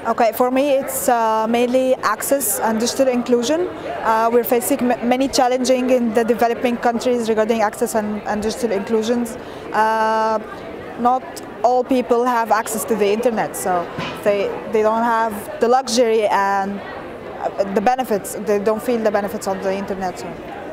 Okay, for me it's mainly access and digital inclusion. We're facing many challenges in the developing countries regarding access and digital inclusions. Not all people have access to the internet, so they don't have the luxury and the benefits. They don't feel the benefits of the internet. So.